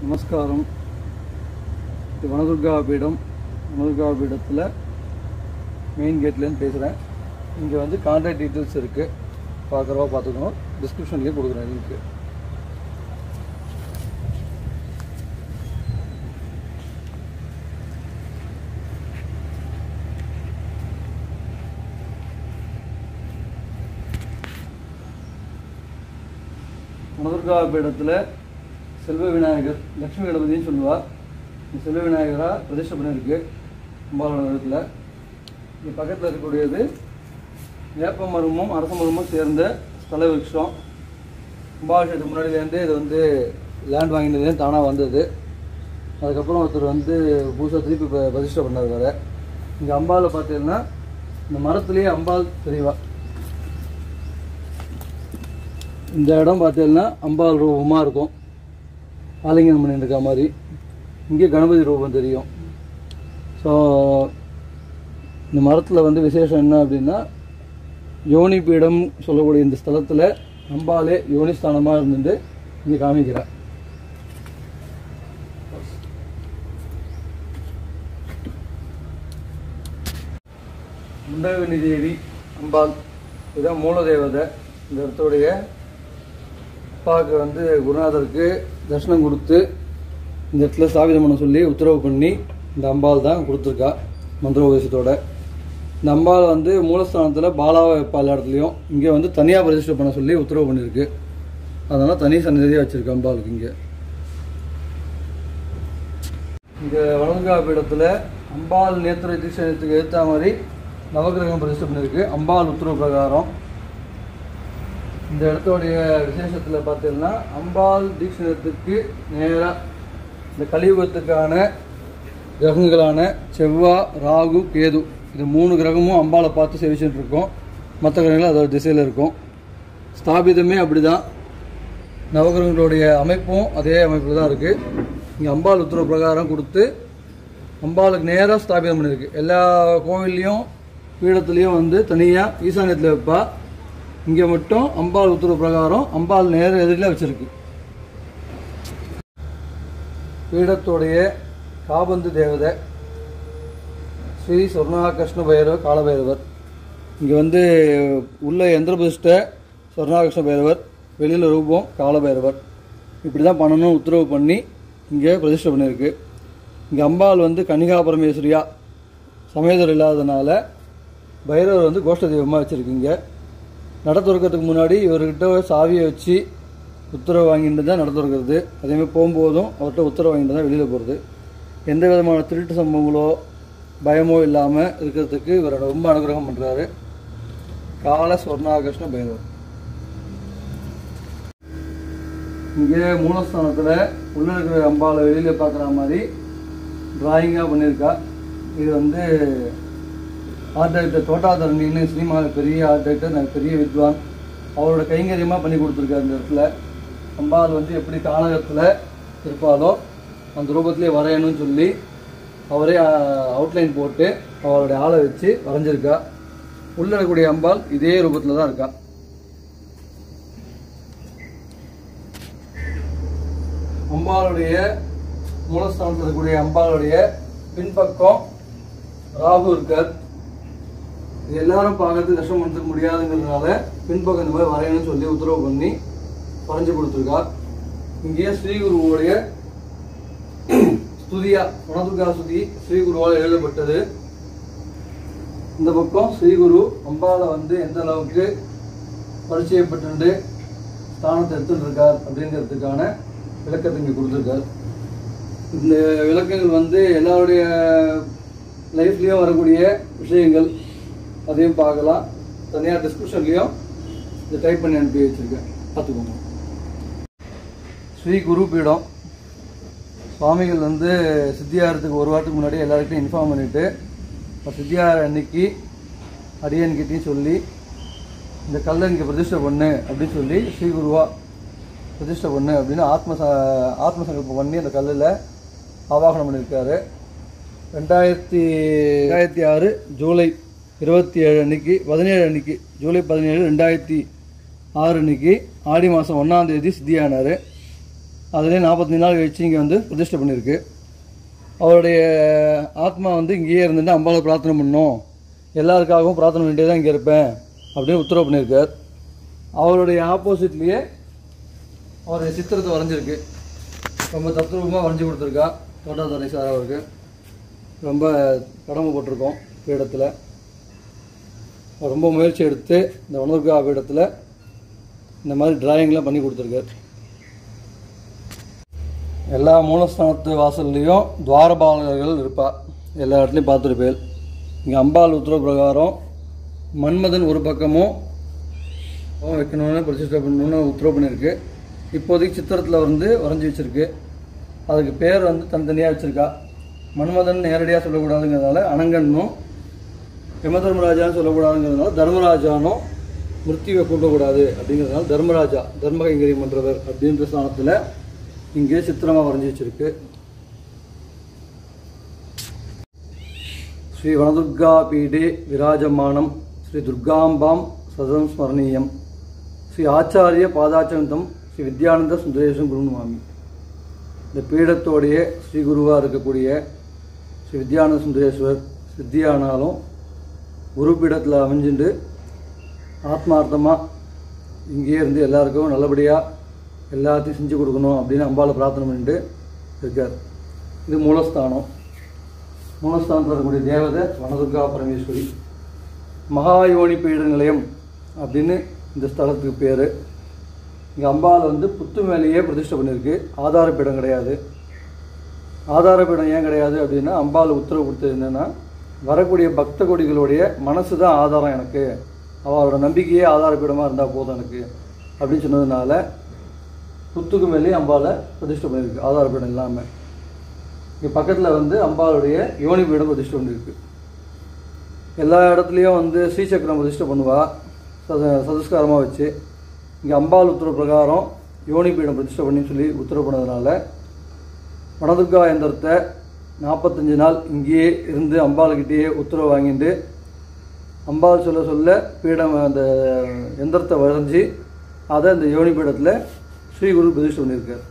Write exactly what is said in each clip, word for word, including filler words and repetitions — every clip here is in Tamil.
நமஸ்காரம். இது வனதுர்கா பீடம். வனதுர்கா பீடத்தில் மெயின் கேட்லேருந்து பேசுகிறேன். இங்கே வந்து கான்டாக்ட் டீட்டெயில்ஸ் இருக்குது, பார்க்குறவா பார்த்துக்கணும். டிஸ்கிரிப்ஷன்லேயே கொடுக்குறேன் லிங்க்கு. வனதுர்கா பீடத்தில் செல்வ விநாயகர், லட்சுமி கணபதினு சொல்லுவாள். இந்த செல்வ விநாயகராக பிரதிஷ்டை பண்ணியிருக்கு அம்பாளோட இடத்துல. இங்கே பக்கத்தில் இருக்கக்கூடியது வேப்ப மரமும் அரச மரமும் சேர்ந்த ஸ்தல விருட்சம். கும்பாபிஷேகத்துக்கு முன்னாடியிலேருந்தே இது வந்து லேண்ட் வாங்கினதுலேருந்து தானாக வந்தது. அதுக்கப்புறம் ஒருத்தர் வந்து புதுசாக திருப்பி இப்போ பிரதிஷ்டை பண்ணார் வேறு. இங்கே அம்பாவில் பார்த்தீங்கன்னா இந்த மரத்துலேயே அம்பாள் தெரியவா. இந்த இடம் பார்த்தீங்கன்னா அம்பாள் ரூபமாக இருக்கும், ஆலிங்கனம் பண்ணியிருக்க மாதிரி. இங்கே கணபதி ரூபம் தெரியும். ஸோ இந்த மரத்தில் வந்து விசேஷம் என்ன அப்படின்னா, யோனி பீடம் சொல்லக்கூடிய இந்த ஸ்தலத்தில் அம்பாலே யோனி ஸ்தானமாக இருந்துட்டு இங்கே காமிக்கிறார். முண்டகனி தேவி அம்பாள் இதுதான் மூலதேவதை. இந்த இடத்துடைய அப்பாவுக்கு வந்து குருநாதருக்கு தரிசனம் கொடுத்து இந்த இடத்துல ஸ்தாபிதம் பண்ண சொல்லி உத்தரவு பண்ணி இந்த அம்பாள் தான் கொடுத்துருக்கா மந்திரோபதேசத்தோட. இந்த அம்பாள் வந்து மூலஸ்தானத்தில் பாலாவை வைப்பா எல்லா இடத்துலையும். இங்கே வந்து தனியாக பிரதிஷ்டை பண்ண சொல்லி உத்தரவு பண்ணியிருக்கு. அதனால் தனி சன்னதியாக வச்சுருக்கு அம்பாளுக்கு. இங்கே இங்கே வனதுர்கா பீடத்தில் அம்பாள் நேத்திர தீட்சணத்துக்கு ஏற்ற மாதிரி நவகிரகம் பிரதிஷ்டை பண்ணியிருக்கு அம்பாள் உத்தரவு பிரகாரம். இந்த இடத்தோடைய விசேஷத்தில் பார்த்தீங்கன்னா, அம்பாள் தீட்சணத்துக்கு நேராக இந்த கலியுகத்துக்கான கிரகங்களான செவ்வாய், ராகு, கேது இது மூணு கிரகமும் அம்பாளை பார்த்து சேவிச்சுட்டு இருக்கோம். மற்ற கிரகங்கள் அதோட திசையில் இருக்கும். ஸ்தாபிதமே அப்படி தான். நவகிரகங்களுடைய அமைப்பும் அதே அமைப்பில் தான் இருக்குது. இங்கே அம்பாள் உத்தரவு பிரகாரம் கொடுத்து அம்பாளுக்கு நேராக ஸ்தாபிதம் பண்ணியிருக்கு. எல்லா கோவில்லையும் பீடத்துலேயும் வந்து தனியாக ஈசானியத்தில் வைப்பா. இங்கே மட்டும் அம்பாள் உத்தரவு பிரகாரம் அம்பாள் நேர எதிரில் வச்சிருக்கு. பீடத்துடைய காபந்து தேவதை ஸ்ரீ சொர்ணாகிருஷ்ண பைரவர் காலபைரவர். இங்கே வந்து உள்ள எந்திர பிரதிஷ்டை சொர்ணாகிருஷ்ண பைரவர், வெளியில் ரூபம் காலபைரவர். இப்படி தான் பண்ணணும் உத்தரவு பண்ணி இங்கே பிரதிஷ்டை பண்ணியிருக்கு. இங்கே அம்பாள் வந்து கன்னிகா பரமேஸ்வரியா சமேதர் இல்லாததுனால பைரவர் வந்து கோஷ்ட தெய்வமாக வச்சுருக்கீங்க. நட துறக்கிறதுக்கு முன்னாடி இவர்கிட்ட சாவியை வச்சு உத்தரவு வாங்கிட்டு தான் நட துறக்கிறது. அதேமாதிரி போகும்போதும் அவர்கிட்ட உத்தரவு வாங்கிட்டு தான் வெளியில் போகிறது. எந்த விதமான திருட்டு சம்பவங்களோ பயமோ இல்லாமல் இருக்கிறதுக்கு இவர் ரொம்ப அனுகிரகம் பண்ணுறாரு கால சொர்ணாகிருஷ்ண பைரவர். இங்கே மூலஸ்தானத்தில் உள்ள இருக்கிற அம்பாவை வெளியில் பார்க்குற மாதிரி டிராயிங்காக பண்ணியிருக்கா. இது வந்து ஆர்ட் டைரக்டர் தோட்டாதரணின்னு சினிமாவில் பெரிய ஆர்ட் டைரக்டர், பெரிய வித்வான், அவரோட கைங்கரியமாக பண்ணி கொடுத்துருக்காரு. இந்த இடத்துல அம்பாள் வந்து எப்படி கானகத்தில் இருப்பாலோ அந்த ரூபத்திலே வரையணும்னு சொல்லி அவரே அவுட்லைன் போட்டு அவருடைய ஆளை வச்சு வரைஞ்சிருக்கா. உள்ள இருக்கக்கூடிய அம்பாள் இதே ரூபத்தில் தான் இருக்கா. அம்பாளுடைய மூலஸ்தானத்தில் இருக்கக்கூடிய அம்பாளுடைய பின்பக்கம் ராகு இருக்கார். இது எல்லாரும் பார்க்கறதுக்கு கஷ்டம் பண்ணுறதுக்கு முடியாதுங்கிறதுனால பின்பக்கம் இந்த மாதிரி வரையணும்னு சொல்லி உத்தரவு பண்ணி வரைஞ்சி கொடுத்துருக்கா. இங்கேயே ஸ்ரீகுருவோடைய ஸ்துதியா வனதுர்கா ஸ்துதி ஸ்ரீகுருவால் எழுதப்பட்டது. இந்த பக்கம் ஸ்ரீகுரு அம்பாவை வந்து எந்த அளவுக்கு பரிச்சயப்பட்டு ஸ்தானத்தை எடுத்துட்டு இருக்கார் அப்படிங்கிறதுக்கான விளக்கத்தை இங்கே கொடுத்துருக்கார். இந்த விளக்கங்கள் வந்து எல்லாருடைய லைஃப்லேயும் வரக்கூடிய விஷயங்கள், அதையும் பார்க்கலாம். தனியாக டிஸ்கிரிப்ஷன்லேயும் இதை டைப் பண்ணி அனுப்பி வச்சுருக்கேன், பார்த்துக்கோங்க. ஸ்ரீ குரு பீடம் சுவாமிகள் வந்து சித்தியாரத்துக்கு ஒரு வாரத்துக்கு முன்னாடி எல்லாருக்கிட்டையும் இன்ஃபார்ம் பண்ணிவிட்டு, இப்போ சித்தியார அன்னைக்கு அடியன்கிட்டையும் சொல்லி இந்த கல்லை இங்கே பிரதிஷ்டை பண்ணு அப்படின்னு சொல்லி ஸ்ரீ குருவா பிரதிஷ்டை பண்ணு அப்படின்னு ஆத்ம ஆத்ம சங்கல்பம் பண்ணி அந்த கல்லில் ஆவாகனம் பண்ணியிருக்காரு. ரெண்டாயிரத்தி ரெண்டாயிரத்தி ஆறு ஜூலை இருபத்தி ஏழு அன்னைக்கு பதினேழு அன்னைக்கு ஜூலை பதினேழு ரெண்டாயிரத்தி ஆறு அன்னைக்கு ஆடி மாதம் ஒன்றாம் தேதி சித்தியானார். அதிலே நாற்பத்தஞ்சு நாள் கழிச்சு இங்கே வந்து பிரதிஷ்டை பண்ணியிருக்கு. அவருடைய ஆத்மா வந்து இங்கேயே இருந்துட்டு அம்பாவை பிரார்த்தனை பண்ணணும், எல்லாருக்காகவும் பிரார்த்தனை பண்ணிட்டே தான் இங்கே இருப்பேன் அப்படின்னு உத்தரவு பண்ணியிருக்கார். அவருடைய ஆப்போசிட்லேயே அவருடைய சித்திரத்தை வரைஞ்சிருக்கு. ரொம்ப தத்ரூபமாக வரைஞ்சி கொடுத்துருக்கா தோட்டாத்துறை சார். அவருக்கு ரொம்ப கடமைப்பட்டிருக்கோம் பீடத்தில். ரொம்ப முயற்சி எடுத்து இந்த வனதுர்கா பீடத்தில் இந்த மாதிரி டிராயிங்லாம் பண்ணி கொடுத்துருக்கார். எல்லா மூலஸ்தானத்து வாசல்லையும் துவாரபாலகர்கள் இருப்பா, எல்லா இடத்துலையும் பார்த்துருப்பேன். இங்கே அம்பாள் உத்தரவு பிரகாரம் மன்மதன் ஒரு பக்கமும் வைக்கணும்னு பிரதிஷ்டை பண்ணணும்னு உத்தரவு பண்ணியிருக்கு. இப்போதைக்கு சித்திரத்தில் வந்து வரைஞ்சி வச்சுருக்கு. அதுக்கு பேர் வந்து தனித்தனியாக வச்சுருக்கா. மன்மதன் நேரடியாக சொல்லக்கூடாதுங்கிறதுனால அனங்கன்னும், யம தர்மராஜான்னு சொல்லக்கூடாதுங்கிறதுனால தர்மராஜானும், மிருத்யுவை கூட்டக்கூடாது அப்படிங்கிறதுனால தர்மராஜா தர்மகைங்கரியம் பண்ணுறவர் அப்படின்ற ஸ்தானத்தில் இங்கே சித்திரமாக வரைஞ்சி வச்சுருக்கு. ஸ்ரீ வனதுர்கா பீடே விராஜமானம் ஸ்ரீ துர்காம்பாம் சதம் ஸ்மரணீயம் ஸ்ரீ ஆச்சாரிய பாதாச்சந்தம் ஸ்ரீ வித்யானந்த சுந்தரேசம் குருமாமி. இந்த பீடத்தோடைய ஸ்ரீ குருவாக இருக்கக்கூடிய ஸ்ரீ வித்யானந்த சுந்தரேஸ்வர் சித்தியானாலும் குரு பீடத்தில் அமைஞ்சுட்டு ஆத்மார்த்தமாக இங்கேயே இருந்து எல்லாருக்கும் நல்லபடியாக எல்லாத்தையும் செஞ்சு கொடுக்கணும் அப்படின்னு அம்பாவை பிரார்த்தனை பண்ணிட்டு இருக்கார். இது மூலஸ்தானம். மூலஸ்தானத்தில் இருக்கக்கூடிய தேவதை வனதுர்கா பரமேஸ்வரி. மகாயோனி பீட நிலையம் அப்படின்னு இந்த ஸ்தலத்துக்கு பேர். இங்கே அம்பாள் வந்து புத்து மேலேயே பிரதிஷ்டை பண்ணியிருக்கு. ஆதார பீடம் கிடையாது. ஆதார பீடம் ஏன் கிடையாது அப்படின்னா, அம்பாள் உத்தரவு கொடுத்தது என்னென்னா, வரக்கூடிய பக்த கொடிகளுடைய மனசு தான் ஆதாரம் எனக்கு, அவளோட நம்பிக்கையே ஆதார பீடமாக இருந்தால் போதும் எனக்கு அப்படின்னு சொன்னதுனால புத்துக்கு மேலேயே அம்பாவை பிரதிஷ்டை பண்ணியிருக்கு, ஆதார பீடம் இல்லாமல். இங்கே பக்கத்தில் வந்து அம்பாளுடைய யோனி பீடம் பிரதிஷ்டை பண்ணியிருக்கு. எல்லா இடத்துலையும் வந்து ஸ்ரீசக்கரம் பிரதிஷ்டை பண்ணுவாள் சத சதுஸ்காரமாக வச்சு. இங்கே அம்பாள் உத்தரவு பிரகாரம் யோனி பீடம் பிரதிஷ்டை பண்ணி சொல்லி உத்தரவு பண்ணதுனால வனதுர்கா எந்திரத்தை நாற்பத்தஞ்சு நாள் இங்கேயே இருந்து அம்பாளுக்கிட்டேயே உத்தரவு வாங்கிட்டு அம்பாள் சொல்ல சொல்ல பீடம் அந்த எந்திரத்தை வரைஞ்சி அதை இந்த யோனி பீடத்தில் ஸ்ரீகுரு பிரதிஷ்டை பண்ணியிருக்கார்.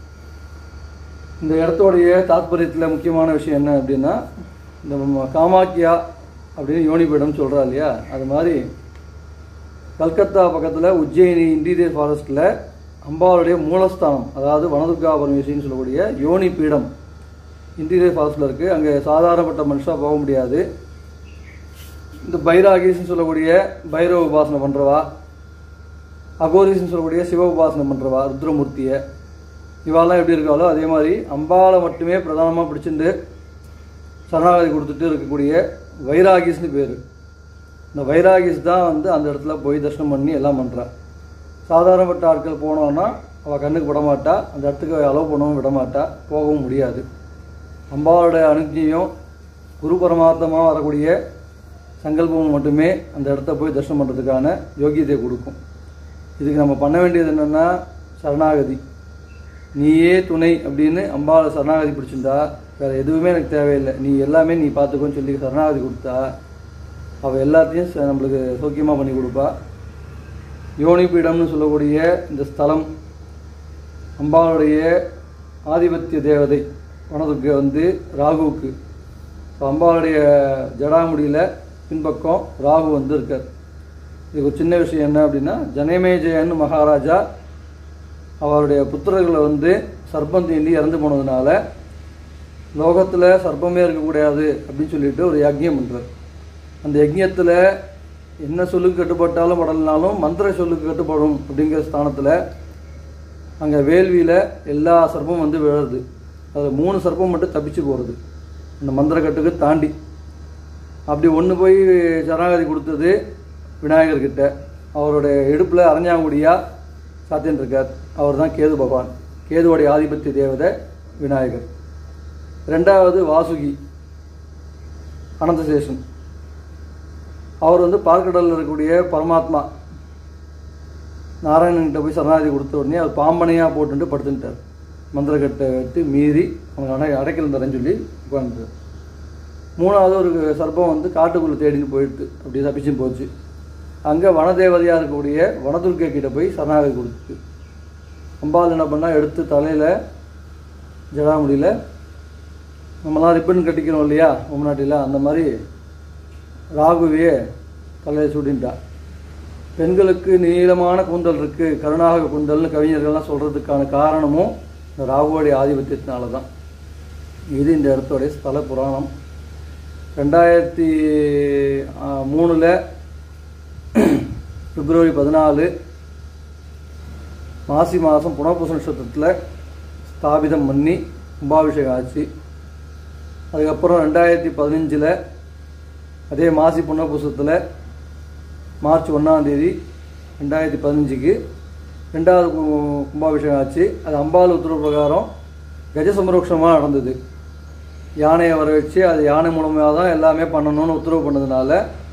இந்த இடத்தோடைய தாத்பரியத்தில் முக்கியமான விஷயம் என்ன அப்படின்னா, இந்த காமாக்கியா அப்படின்னு யோனி பீடம் சொல்கிறா இல்லையா, அது மாதிரி கல்கத்தா பக்கத்தில் உஜ்ஜயினி இன்டீரியர் ஃபாரஸ்ட்டில் அம்பாளுடைய மூலஸ்தானம், அதாவது வனதுர்கா பரமேஸ்வரின்னு சொல்லக்கூடிய யோனி பீடம் இன்டீரியர் ஃபாரஸ்ட்டில் இருக்குது. அங்கே சாதாரணப்பட்ட மனுஷாக போக முடியாது. இந்த பைராகிஸ்ன்னு சொல்லக்கூடிய பைரவ உபாசனை பண்ணுறவா, அகோரிஸ்ன்னு சொல்லக்கூடிய சிவ உபாசனை பண்ணுறவா, ருத்ரமூர்த்தியை, இவாலாம் எப்படி இருக்காளோ அதே மாதிரி அம்பாளை மட்டுமே பிரதானமாக பிடிச்சிட்டு சரணாகதி கொடுத்துட்டு இருக்கக்கூடிய வைராகிஸ்னு பேர். இந்த வைராகிஸ் தான் வந்து அந்த இடத்துல போய் தரிசனம் பண்ணி எல்லாம் பண்ணுறா. சாதாரணப்பட்ட ஆட்கள் போனோன்னா அவள் கண்ணுக்கு விடமாட்டா, அந்த இடத்துக்கு அலோவ் பண்ணவும் விடமாட்டா, போகவும் முடியாது. அம்பாளுடைய அனுஜையும் குரு பரமார்த்தமாக வரக்கூடிய சங்கல்பமும் மட்டுமே அந்த இடத்த போய் தரிசனம் பண்ணுறதுக்கான யோகியத்தை கொடுக்கும். இதுக்கு நம்ம பண்ண வேண்டியது என்னென்னா சரணாகதி. நீயே துணை அப்படின்னு அம்பாவை சரணாகதி பிடிச்சிருந்தா வேறு எதுவுமே எனக்கு தேவையில்லை, நீ எல்லாமே நீ பார்த்துக்கோன்னு சொல்லி சரணாகதி கொடுத்தா அவள் எல்லாத்தையும் நம்மளுக்கு சௌக்கியமாக பண்ணி கொடுப்பா. யோனி பீடம்னு சொல்லக்கூடிய இந்த ஸ்தலம் அம்பாளுடைய ஆதிபத்திய தேவதை வனதுர்கை வந்து ராகுவுக்கு. ஸோ அம்பாளுடைய ஜடாமுடியில் பின்பக்கம் ராகு வந்து இருக்கார். இதுக்கு ஒரு சின்ன விஷயம் என்ன அப்படின்னா, ஜனமேஜயன் மகாராஜா அவருடைய புத்திரர்களை வந்து சர்ப்பம் தீண்டி இறந்து போனதுனால லோகத்தில் சர்ப்பமே இருக்கக்கூடாது அப்படின்னு சொல்லிட்டு ஒரு யஜ்யம் பண்ணுறார். அந்த யஜ்யத்தில் என்ன சொல்லுக்கு கட்டுப்பட்டாலும் படலனாலும் மந்திர சொல்லுக்கு கட்டுப்படும் அப்படிங்கிற ஸ்தானத்தில் அங்கே வேள்வியில் எல்லா சர்ப்பமும் வந்து விழுறது. அதில் மூணு சர்ப்பம் மட்டும் தப்பிச்சு போகிறது அந்த மந்திர கட்டுக்கு தாண்டி. அப்படி ஒன்று போய் சரணாகதி கொடுத்தது விநாயகர்கிட்ட. அவருடைய இடுப்பில் அரஞ்சாங்குடியாக சாத்தின்னு இருக்கார். அவர் தான் கேது பகவான், கேதுவோடைய ஆதிபத்திய தேவதை விநாயகர். ரெண்டாவது வாசுகி அனந்தசேஷன், அவர் வந்து பார்க்கடலில் இருக்கக்கூடிய பரமாத்மா. நாராயணன்கிட்ட போய் சரணாகதி கொடுத்த உடனே அவர் பாம்பனையாக போட்டுட்டு படுத்துட்டார். மந்திரக்கட்டை விட்டு மீறி அவங்க அடை அடைக்கல் தரேன்னு சொல்லி உட்காந்துட்டார். மூணாவது ஒரு சர்ப்பம் வந்து காட்டுக்குள்ளே தேடின்னு போயிடுது, அப்படி தப்பிச்சு போச்சு. அங்கே வனதேவதையாக இருக்கக்கூடிய வனதுர்கை கிட்ட போய் சரணாகதி கொடுத்துச்சு. அம்பாள் என்ன பண்ணால் எடுத்து தலையில் ஜடாமுடியில் நம்மளாம் ரிப்பன் கட்டிக்கிறோம் இல்லையா உம்நாட்டில், அந்த மாதிரி ராகுவையே தலையில் சூட்டின்ட்டா. பெண்களுக்கு நீளமான கூந்தல் இருக்குது, கருணாக கூந்தல்னு கவிஞர்கள்லாம் சொல்கிறதுக்கான காரணமும் இந்த ராகுவோடைய ஆதிபத்தியத்தினால தான். இது இந்த இடத்தோடைய ஸ்தல புராணம். ரெண்டாயிரத்தி மூணில் பிப்ரவரி பதினாலு மாசி மாதம் புனர்பூச நட்சத்திரத்தில் ஸ்தாபிதம் பண்ணி கும்பாபிஷேகம் ஆச்சு. அதுக்கப்புறம் ரெண்டாயிரத்தி பதினஞ்சில் அதே மாசி புனர்பூசத்தில் மார்ச் ஒன்றாந்தேதி ரெண்டாயிரத்தி பதினஞ்சுக்கு ரெண்டாவது கும்பாபிஷேகம் ஆச்சு. அது அம்பாள் உத்தரவு பிரகாரம் கஜ சம்ரோக்ஷமாக நடந்தது. யானையை வர வச்சு அது யானை மூலமாக தான் எல்லாமே பண்ணணும்னு உத்தரவு பண்ணதுனால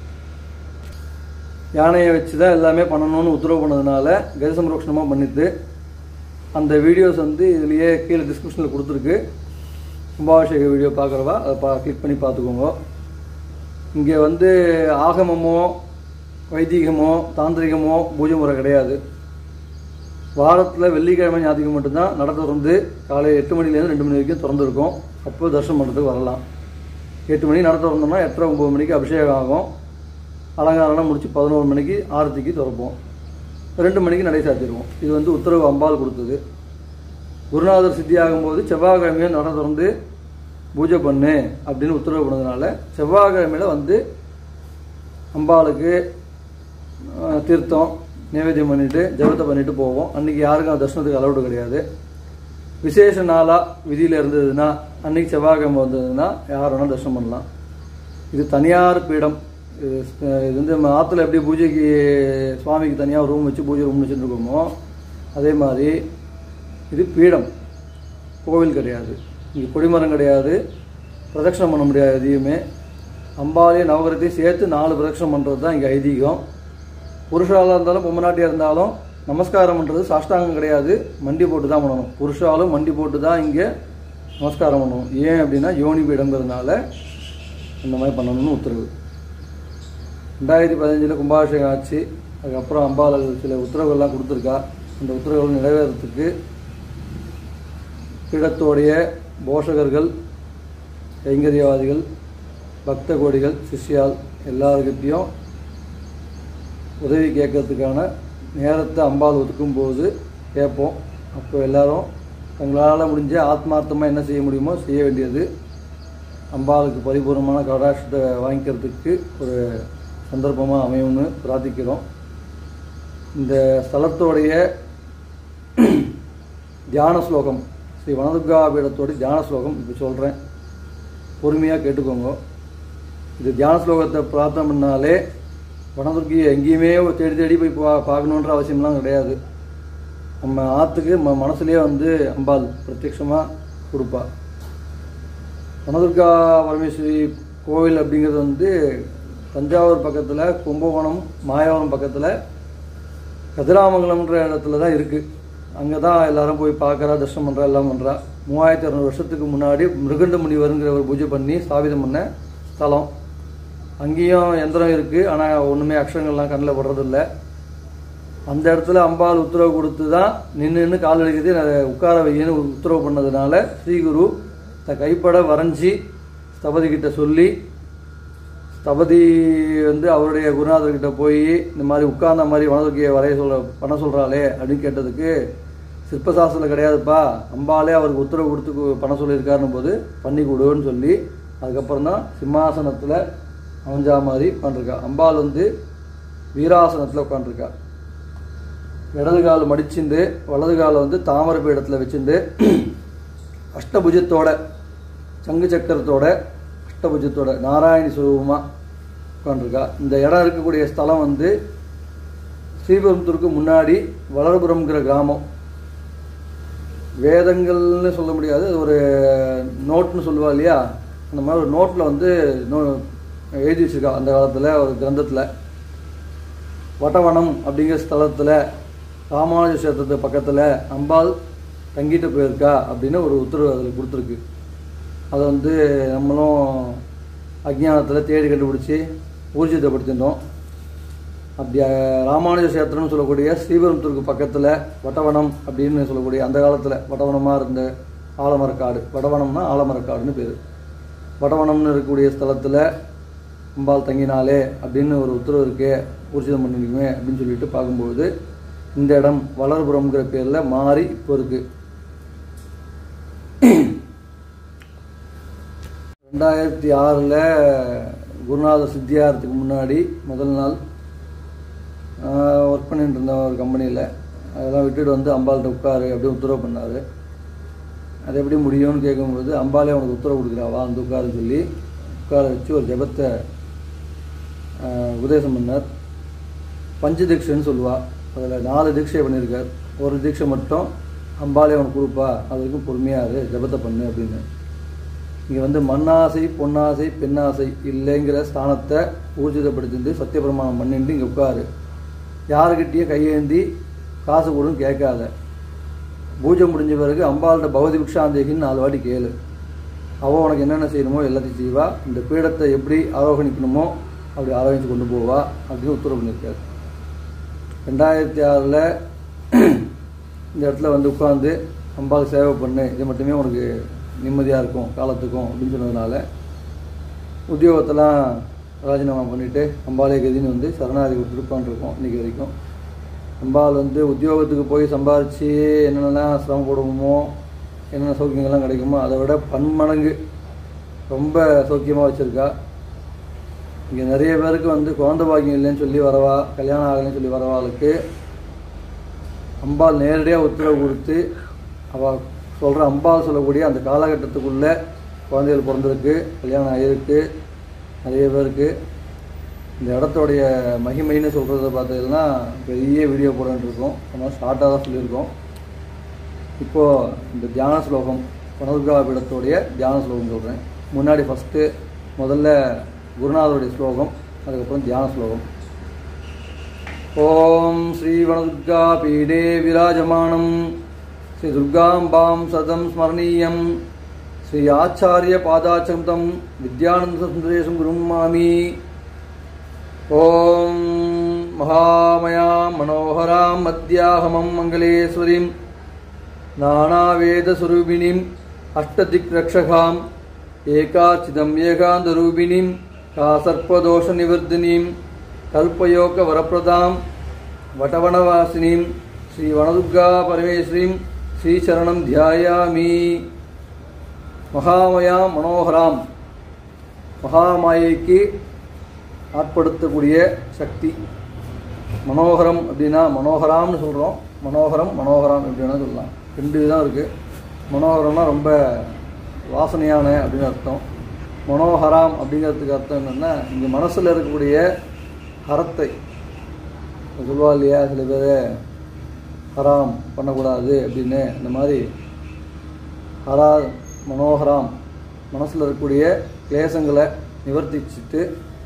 யானையை வச்சு தான் எல்லாமே பண்ணணும்னு உத்தரவு பண்ணதுனால கஜ சம்ரோக்ஷணமாக பண்ணிட்டு அந்த வீடியோஸ் வந்து இதுலேயே கீழே டிஸ்கிரிப்ஷனில் கொடுத்துருக்கு. கும்பாபிஷேக வீடியோ பார்க்குறவா அதை பா கிளிக் பண்ணி பார்த்துக்கோங்க. இங்கே வந்து ஆகமமோ வைதீகமோ தாந்திரிகமோ பூஜை முறை கிடையாது. வாரத்தில் வெள்ளிக்கிழமை ஞாயிற்றுக்கிழமை மட்டும்தான் நட திறந்து காலை எட்டு மணிலேருந்து ரெண்டு மணி வரைக்கும் திறந்துருக்கும். அப்போ தரிசனம் பண்ணுறதுக்கு வரலாம். எட்டு மணிக்கு நட திறந்தோம்னா எட்டரை ஒம்பது மணிக்கு அபிஷேகம் ஆகும். அலங்காரம்லாம் முடித்து பதினோரு மணிக்கு ஆரத்திக்கு திறப்போம். ரெண்டு மணிக்கு நடை சாத்திடுவோம். இது வந்து உத்தரவு அம்பாள் கொடுத்தது. குருநாதர் சித்தி ஆகும்போது செவ்வாய்க்கிழமையும் நட திறந்து பூஜை பண்ணு அப்படின்னு உத்தரவு பண்ணதுனால செவ்வாய்க்கிழமையில் வந்து அம்பாளுக்கு தீர்த்தம் நைவேத்தியம் பண்ணிவிட்டு ஜபத்தை பண்ணிவிட்டு போவோம். அன்றைக்கி யாருக்கும் தர்சனத்துக்கு அலவுடு கிடையாது. விசேஷ நாளாக விதியில் இருந்ததுன்னா அன்றைக்கி செவ்வாய்க்கிழமை வந்ததுன்னா யார் வேணால் தரிசனம் பண்ணலாம். இது தனியார் பீடம். இது வந்து நம்ம ஆற்றுல எப்படி பூஜைக்கு சுவாமிக்கு தனியாக ரூம் வச்சு பூஜை ரூம் வச்சுருக்கோமோ அதே மாதிரி இது பீடம், கோவில் கிடையாது. இங்கே கொடிமரம் கிடையாது, பிரதட்சணம் பண்ண முடியாது. எதையுமே அம்பாலையும் நவகிரகத்தையும் சேர்த்து நாலு பிரதட்சணம் பண்ணுறது தான் இங்கே ஐதீகம். புருஷாலாக இருந்தாலும் பொம்மநாட்டியாக இருந்தாலும் நமஸ்காரம் பண்ணுறது சாஷ்டாங்கம் கிடையாது, மண்டி போட்டு தான் பண்ணணும். புருஷாலும் மண்டி போட்டு தான் இங்கே நமஸ்காரம் பண்ணணும். ஏன் அப்படின்னா யோனி பீடங்கிறதுனால இந்த மாதிரி பண்ணணும்னு உத்தரவு. ரெண்டாயிரத்தி பதினஞ்சில் கும்பாபிஷேகம் ஆச்சு. அதுக்கப்புறம் அம்பாள் சில உத்தரவுகள்லாம் கொடுத்துருக்கா. அந்த உத்தரவுகள் நிறைவேறத்துக்கு பீடத்தோடைய போஷகர்கள், கைங்கரியவாதிகள், பக்த கோடிகள், சிஷ்யால் எல்லாருக்கிட்டையும் உதவி கேட்கறதுக்கான நேரத்தை அம்பாள் ஒதுக்கும்போது கேட்போம். அப்போ எல்லோரும் தங்களால் முடிஞ்ச ஆத்மார்த்தமாக என்ன செய்ய முடியுமோ செய்ய வேண்டியது. அம்பாளுக்கு பரிபூர்ணமான கடாட்சத்தை வாங்கிக்கிறதுக்கு ஒரு சந்தர்ப்பமாக அமையும்னு பிரார்த்திக்கிறோம். இந்த ஸ்தலத்தோடைய தியான ஸ்லோகம், ஸ்ரீ வனதுர்கா பீடத்தோடைய தியான ஸ்லோகம் இப்போ சொல்கிறேன், பொறுமையாக கேட்டுக்கோங்க. இது தியான ஸ்லோகத்தை பிரார்த்தனை பண்ணாலே வனதுர்கியை எங்கேயுமே தேடி தேடி போய் பா பார்க்கணுன்ற அவசியம்லாம் கிடையாது. நம்ம ஆற்றுக்கு ம மனசுலேயே வந்து அம்பாள் பிரத்யட்சமாக கொடுப்பா. வனதுர்கா பரமேஸ்வரி கோவில் அப்படிங்கிறது வந்து தஞ்சாவூர் பக்கத்தில், கும்பகோணம் மாயவரம் பக்கத்தில் கதிராமங்கலம்ன்ற இடத்துல தான் இருக்குது. அங்கே தான் எல்லாரும் போய் பார்க்குறா, தர்ஷனம் பண்ணுறா, எல்லாம் பண்ணுறா. மூவாயிரத்தி இரநூறு வருஷத்துக்கு முன்னாடி மிருகண்ட முனிவருங்கிறவர் பூஜை பண்ணி ஸ்தாபிதம் பண்ண ஸ்தலம். அங்கேயும் யந்திரம் இருக்குது, ஆனால் ஒன்றுமே அக்ஷரங்கள்லாம் கண்ணில் படுறதில்ல. அந்த இடத்துல அம்பாள் உத்தரவு கொடுத்து தான் நின்று நின்று கால் அடிக்கிறது உட்கார வையன்னு உத்தரவு பண்ணதுனால ஸ்ரீகுரு த கைப்பட வரைஞ்சி ஸ்தபதிக்கிட்ட சொல்லி, ஸ்தபதி வந்து அவருடைய குருநாதர்கிட்ட போய் இந்த மாதிரி உட்கார்ந்த மாதிரி வனதுர்கியை வரைய சொல்ல பண்ண சொல்கிறாளே அப்படின்னு கேட்டதுக்கு, சிற்பசாஸ்திரத்தில் கிடையாதுப்பா, அம்பாலே அவருக்கு உத்தரவு கொடுத்து பண்ண சொல்லியிருக்காருன்னு போது பண்ணி கொடுன்னு சொல்லி அதுக்கப்புறம் தான் சிம்மாசனத்தில் அமைஞ்சா மாதிரி உட்காந்துருக்கா. அம்பாள் வந்து வீராசனத்தில் உட்காந்துருக்கா. இடது கால் மடிச்சுண்டு வலது காலை வந்து தாமரை பீடத்தில் வச்சுட்டு அஷ்டபுஜத்தோட சங்கு சக்கரத்தோட அஷ்டபுஜத்தோட நாராயணி சுரூபமாக உட்காந்துருக்கா. இந்த இடம் இருக்கக்கூடிய ஸ்தலம் வந்து ஸ்ரீபெரும்புத்தூருக்கு முன்னாடி வளர்புரம்ங்கிற கிராமம். வேதங்கள்னு சொல்ல முடியாது, ஒரு நோட்னு சொல்லுவா இல்லையா, அந்த மாதிரி ஒரு நோட்டில் வந்து நோ எழுதி வச்சுருக்கா. அந்த காலத்தில் ஒரு கிரந்தத்தில் வட்டவனம் அப்படிங்கிற ஸ்தலத்தில் ராமானுஜ கஷேத்திரத்து பக்கத்தில் அம்பாள் தங்கிட்டு போயிருக்கா அப்படின்னு ஒரு உத்தரவு அதில் கொடுத்துருக்கு. அதை வந்து நம்மளும் அஜ்ஞானத்தில் தேடி கண்டுபிடிச்சி ஊர்ஜிதப்படுத்தினோம். அப்படி ராமானுஜ சேத்திரம்னு சொல்லக்கூடிய ஸ்ரீபெரும்புத்தூருக்கு பக்கத்தில் வட்டவனம் அப்படின்னு சொல்லக்கூடிய அந்த காலத்தில் வட்டவனமாக இருந்த ஆலமரக்காடு, வடவனம்னா ஆலமரக்காடுன்னு பேர். வடவனம்னு இருக்கக்கூடிய ஸ்தலத்தில் அம்பாள் தங்கினாலே அப்படின்னு ஒரு உத்தரவு இருக்கே, ஊர்ஜிதம் பண்ணிக்குமே அப்படின்னு சொல்லிட்டு பார்க்கும்போது இந்த இடம் வளர்புறம்ங்கிற பேரில் மாறி இப்போ இருக்குது. ரெண்டாயிரத்தி ஆறில் குருநாதர் சித்தியாகிறதுக்கு முன்னாடி முதல் நாள் ஒர்க் பண்ணிட்டு இருந்தேன் ஒரு கம்பெனியில். அதெல்லாம் விட்டுட்டு வந்து அம்பாள்கிட்ட உட்காரு அப்படியே உத்தரவு பண்ணார். அது எப்படி முடியும்னு கேட்கும்போது அம்பாலே அவனுக்கு உத்தரவு கொடுக்குறாவா அந்த உட்காருன்னு சொல்லி உட்கார வச்சு ஒரு ஜபத்தை உபதேசம் பண்ணார். பஞ்ச தீட்சைன்னு சொல்லுவாள். அதில் நாலு தீட்சை பண்ணியிருக்கார். ஒரு தீட்சை மட்டும் அம்பாலே அவனுக்கு கொடுப்பா, அதுக்கு பொறுமையாக ஜபத்தை பண்ணு அப்படின்னு. இங்கே வந்து மண்ணாசை பொன்னாசை பெண்ணாசை இல்லைங்கிற ஸ்தானத்தை ஊர்ஜிதப்படுத்திட்டு சத்தியபிரமாணம் பண்ணிட்டு இங்கே உட்காரு. யாருக்கிட்டேயும் கையேந்தி காசு கொடுன்னு கேட்காத. பூஜை முடிஞ்ச பிறகு அம்பாள்கிட்ட பகவதி பிக்ஷாந்தேகின்னு நாலு வாட்டி கேளு. அவள் உனக்கு என்னென்ன செய்யணுமோ எல்லாத்தையும் செய்வா. இந்த பீடத்தை எப்படி ஆரோகணிக்கணுமோ அப்படி ஆரோகிச்சு கொண்டு போவா அப்படின்னு உத்தரவு பண்ணியிருக்காரு. ரெண்டாயிரத்தி ஆறில் இந்த இடத்துல வந்து உட்காந்து அம்பாள் சேவை பண்ணு, இது மட்டுமே உனக்கு நிம்மதியாக இருக்கும் காலத்துக்கும் அப்படின்னு சொன்னதுனால உத்தியோகத்தெல்லாம் ராஜினாமா பண்ணிவிட்டு அம்பாலே கதின்னு வந்து சரணாதி கொடுத்துருப்பான்ருக்கோம் இன்றைக்கி வரைக்கும். அம்பாள் வந்து உத்தியோகத்துக்கு போய் சம்பாரித்து என்னென்னலாம் சிரமப்படுவோமோ, என்னென்ன சௌக்கியங்கள்லாம் கிடைக்குமோ அதை விட பன்மடங்கு ரொம்ப சௌக்கியமாக வச்சுருக்கா. இங்கே நிறைய பேருக்கு வந்து குழந்தை பாக்கியம் இல்லைன்னு சொல்லி வரவா, கல்யாணம் ஆகலைன்னு சொல்லி வரவாளுக்கு அம்பாள் நேரடியாக உத்தரவு கொடுத்து அவள் சொல்கிற அம்பாள் சொல்லக்கூடிய அந்த காலகட்டத்துக்குள்ளே குழந்தைகள் பிறந்திருக்கு, கல்யாணம் ஆகிருக்கு நிறைய பேருக்கு. இந்த இடத்தோடைய மகிமைன்னு சொல்கிறத பார்த்தீங்கன்னா பெரிய வீடியோ போடன்ட்ருக்கோம். ஆனால் ஷார்ட்டாக தான் சொல்லியிருக்கோம். இப்போது இந்த தியான ஸ்லோகம் வனதுர்கா பீடத்தோடைய தியான ஸ்லோகம் சொல்கிறேன். முன்னாடி ஃபஸ்ட்டு முதல்ல குருநாதருடைய ஸ்லோகம், அதுக்கப்புறம் தியான ஸ்லோகம். ஓம் ஸ்ரீ வனதுர்கா பீடே விராஜமானம் ஸ்ரீ துர்காம்பாம் சதம் ஸ்மரணீயம் ஸ்ரீ ஆச்சாரிய பாதாச்சந்தம் வித்யானந்த சுந்தரேசம் குரும் மாமி. ஓம் மகாமயாம் மனோகராம் மத்யாஹமம் மங்களேஸ்வரிம் நானாவேதஸ்வரூபிணிம் அஷ்டதிக் ரக்ஷகாம் ஏகாச்சிதம் ஏகாந்தரூபிணிம் காசர்ப்பதோஷ நிவர்தினீம் கல்பயோக வரப்பிரதாம் வடவனவாசினீம் ஸ்ரீ வனதுர்கா பரமேஸ்வரீம் ஸ்ரீசரணம் தியாயாமி. மகாமயாம் மனோகராம், மகாமாயைக்கு ஆட்படுத்தக்கூடிய சக்தி. மனோகரம் அப்படின்னா மனோகராம்னு சொல்கிறோம். மனோகரம் மனோகரம் எப்படின்னா சொல்லலாம். ரெண்டு தான் இருக்குது. மனோகரம்னா ரொம்ப வாசனையான அப்படின்னு அர்த்தம். மனோகராம் அப்படிங்கிறதுக்கு அர்த்தம் என்னென்னா இங்கே மனசில் இருக்கக்கூடிய ஹரத்தை சொல்லுவா இல்லையா, சில பேர் ஹராம் பண்ணக்கூடாது அப்படின்னு. இந்த மாதிரி ஹரா மனோகராம் மனசில் இருக்கக்கூடிய கிளேசங்களை நிவர்த்திச்சுட்டு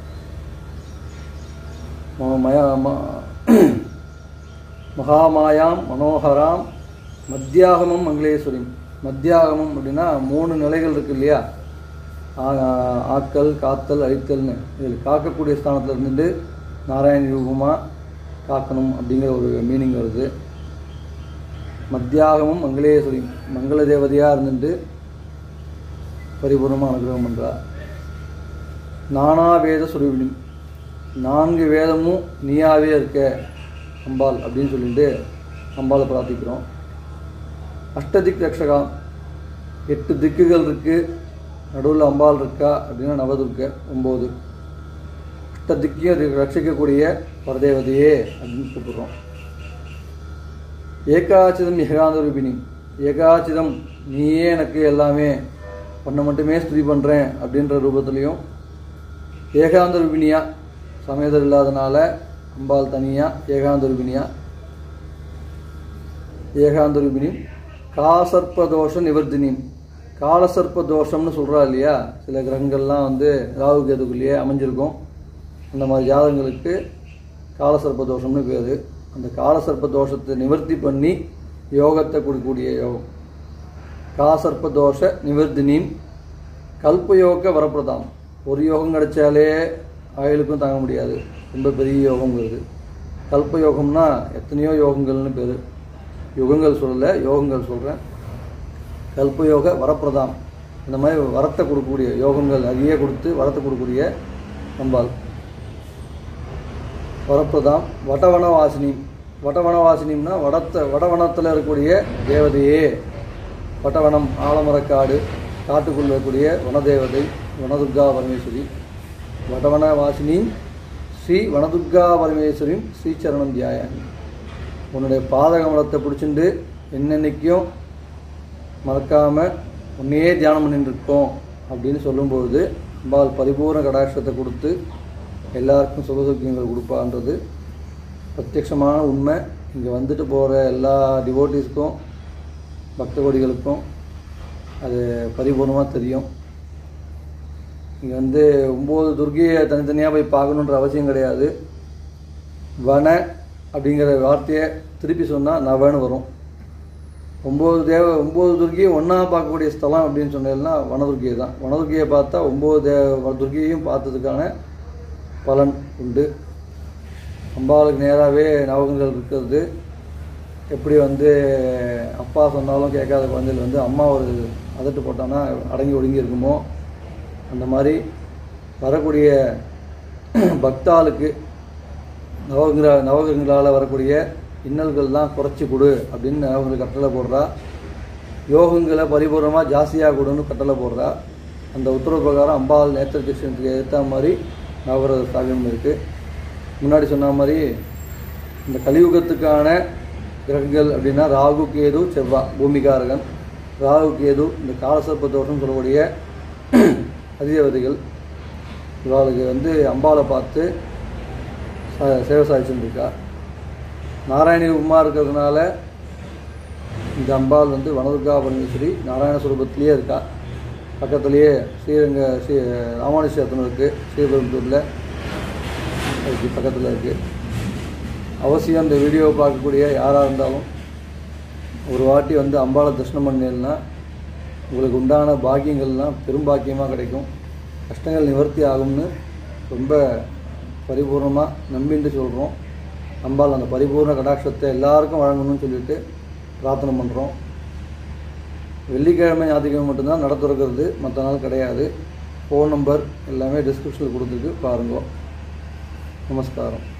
மகாமாயாம் மனோகராம் மத்தியாகமம் மங்களேஸ்வரிம். மத்தியாகமம் அப்படின்னா மூணு நிலைகள் இருக்குது இல்லையா, ஆக்கல் காத்தல் அழித்தல்னு. இதில் காக்கக்கூடிய ஸ்தானத்தில் இருந்துட்டு நாராயண ரூபமாக காக்கணும் அப்படிங்கிற ஒரு மீனிங் வருது. மத்தியாகமும் மங்களேஸ்வரி, மங்கள தேவதையாக இருந்துட்டு பரிபூர்ணமாக அனுகிரகம் பண்ணுறார். நானா வேத சுரூபிணி, நான்கு வேதமும் நீயாவே இருக்க அம்பாள் அப்படின்னு சொல்லிட்டு அம்பாளை பிரார்த்திக்கிறோம். அஷ்டதிக் ரக்ஷகாம், எட்டு திக்குகள் இருக்குது, நடுவில் அம்பாள் இருக்கா அப்படின்னா நவதுர்க்க ஒம்பது. அஷ்ட திக்கையும் ரட்சிக்கக்கூடிய பரதேவதையே அப்படின்னு கூப்பிடுறோம். ஏகாச்சிதம் ஏகாந்த ரூபிணி, ஏகாச்சிதம் நீயே எனக்கு எல்லாமே, உன்னை மட்டுமே ஸ்துதி பண்ணுறேன் அப்படின்ற ரூபத்துலேயும், ஏகாந்த ரூபிணியா சமேதர் இல்லாதனால அம்பாள் தனியாக ஏகாந்த ரூபிணியா, ஏகாந்த ரூபிணி காசர்ப்பதோஷ நிவர்த்தினி. காலசர்ப்ப தோஷம்னு சொல்கிறா இல்லையா, சில கிரகங்கள்லாம் வந்து ராகு கேதுக்குள்ளேயே அமைஞ்சிருக்கும். அந்த மாதிரி ஜாதகங்களுக்கு காலசர்ப்ப தோஷம்னு பேர். அந்த காலசர்ப்ப தோஷத்தை நிவர்த்தி பண்ணி யோகத்தை கொடுக்கக்கூடிய யோகம். காசர்ப்ப தோஷ நிவர்த்தினியும் கல்பயோக வரப்பிரதாம். ஒரு யோகம் கிடைச்சாலே ஆயுளுக்கும் தாங்க முடியாது, ரொம்ப பெரிய யோகம் வருது. கல்ப யோகம்னா எத்தனையோ யோகங்கள்னு பேர். யுகங்கள் சொல்லலை, யோகங்கள் சொல்கிறேன். கல்பயோக வரப்பிரதாம், இந்த மாதிரி வரத்தை கொடுக்கக்கூடிய யோகங்கள் அதிக கொடுத்து வரத்தை கொடுக்கக்கூடிய அம்பாள். வரப்பிரதாம் வடவனவாசினி. வடவனவாசினிம்னா வடத்தை வடவனத்தில் இருக்கக்கூடிய தேவதையே. வடவனம் ஆலமரக்காடு, காட்டுக்குள்ள இருக்கக்கூடிய வனதேவதை வனதுர்கா பரமேஸ்வரி. வடவனவாசினி ஸ்ரீ வனதுர்கா பரமேஸ்வரியும் ஸ்ரீச்சரணம் தியாயாமி. உன்னுடைய பாதகமலத்தை பிடிச்சிட்டு என்னென்னைக்கும் மறக்காமல் உன்னையே தியானம் பண்ணிட்டு இருக்கோம் அப்படின்னு சொல்லும்பொழுது அம்பாள் பரிபூர்ண கடாட்சத்தை கொடுத்து எல்லாருக்கும் சுகசுக்கியங்கள் கொடுப்பான்றது பிரத்யட்சமான உண்மை. இங்கே வந்துட்டு போகிற எல்லா டிவோட்டிஸ்க்கும் பக்த கோடிகளுக்கும் அது பரிபூர்ணமாக தெரியும். இங்கே வந்து ஒம்பது துர்க்கையை தனித்தனியாக போய் பார்க்கணுன்ற அவசியம் கிடையாது. வன அப்படிங்கிற வார்த்தையை திருப்பி சொன்னால் நவன்னு வரும். ஒம்பது தேவ ஒம்பது துர்க்கையை ஒன்றா பார்க்கக்கூடிய ஸ்தலம் அப்படின்னு சொன்னதுன்னா வனதுர்க்கையை தான். வனதுர்க்கையை பார்த்தா ஒம்பது தேவ துர்க்கையையும் பார்த்ததுக்கான பலன் உண்டு. அம்பாளுக்கு நேராகவே நவகங்கள் இருக்கிறது. எப்படி வந்து அப்பா சொன்னாலும் கேட்காத குழந்தைகள் வந்து அம்மா ஒரு அதட்டு போட்டான்னா அடங்கி ஒடுங்கி இருக்குமோ, அந்த மாதிரி வரக்கூடிய பக்தாளுக்கு நவகிர நவகிரகங்களால் வரக்கூடிய இன்னல்கள்லாம் குறைச்சி கொடு அப்படின்னு அவங்களுக்கு கட்டளை போடுறா. யோகங்களை பரிபூர்ணமாக ஜாஸ்தியாக கொடுன்னு கட்டளை போடுறா. அந்த உத்தரவு பிரகாரம் அம்பாள் நேத்திர தீட்சணத்துக்கு ஏற்ற மாதிரி நவகிரக ஸ்தாபியம் இருக்குது. முன்னாடி சொன்ன மாதிரி இந்த கலியுகத்துக்கான கிரகங்கள் அப்படின்னா ராகு கேது செவ்வாய் பூமிகாரகன். ராகு கேது இந்த காலசர்ப்ப தோஷம் சொல்லக்கூடிய அதிதேவதைகள். இவாளுக்கு வந்து அம்பாளை பார்த்து சேவை சாதிச்சுட்டு இருக்கா. நாராயணி உமா இருக்கிறதுனால இந்த அம்பாள் வந்து வனதுர்கா பரமேஸ்வரி நாராயண சுரூபத்திலேயே இருக்கா. பக்கத்துலேயே ஸ்ரீரங்க ஸ்ரீ ராமானுஷேத்திரம் இருக்குது, ஸ்ரீபெரும்புத்தூரில் அதுக்கு பக்கத்தில் இருக்குது. அவசியம் இந்த வீடியோவை பார்க்கக்கூடிய யாராக இருந்தாலும் ஒரு வாட்டி வந்து அம்பாளை தரிசனம் பண்ணீங்கன்னா உங்களுக்கு உண்டான பாக்கியங்கள்லாம் பெரும் பாக்கியமாக கிடைக்கும். கஷ்டங்கள் நிவர்த்தி ஆகும்னு ரொம்ப பரிபூர்ணமாக நம்பிட்டு சொல்கிறோம். அம்பாள் அந்த பரிபூர்ண கடாட்சத்தை எல்லாருக்கும் வழங்கணும்னு சொல்லிட்டு பிரார்த்தனை பண்ணுறோம். வெள்ளிக்கிழமை ஞாயிற்றுக்கிழமை மட்டும்தான் நட திறக்கிறது, மற்ற நாள் கிடையாது. ஃபோன் நம்பர் எல்லாமே டிஸ்கிரிப்ஷனில் கொடுத்துருக்கு, பாருங்க. நமஸ்காரம்.